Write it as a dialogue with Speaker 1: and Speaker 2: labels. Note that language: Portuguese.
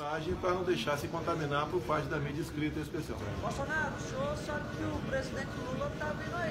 Speaker 1: imagem para não deixar se contaminar por parte da mídia escrita em especial.
Speaker 2: Bolsonaro, o senhor sabe que o presidente Lula está vindo